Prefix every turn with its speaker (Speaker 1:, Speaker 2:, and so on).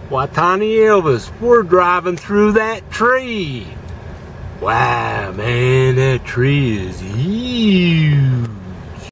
Speaker 1: Why, Tiny Elvis, we're driving through that tree. Wow, man, that tree is huge.